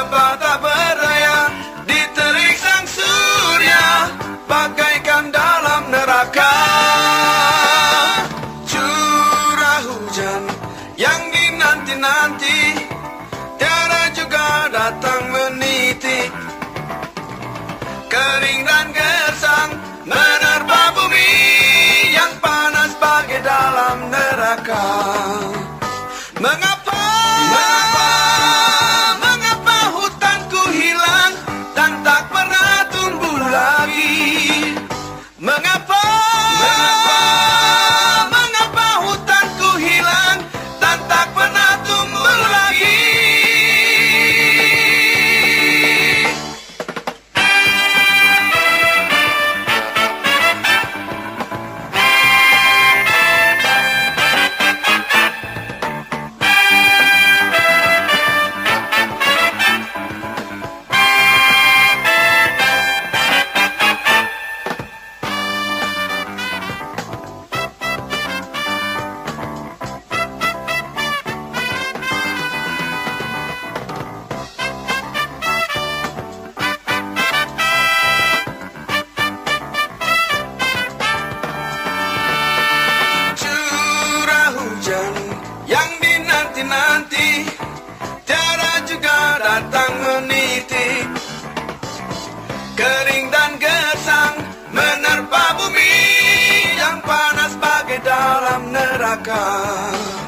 apa tak berdaya di terik sang surya, bagaikan dalam neraka. Curah hujan yang dinanti-nanti tiada juga datang meniti. Kering dan gersang menerpa bumi yang panas bagai dalam neraka. Mengapa hutanku hilang dan tak pernah tumbuh lagi? Mengapa hutanku hilang dan tak pernah tumbuh lagi? Yang dinanti-nanti tiada juga datang meniti. Kering dan gersang menerpa bumi yang panas bagai dalam neraka.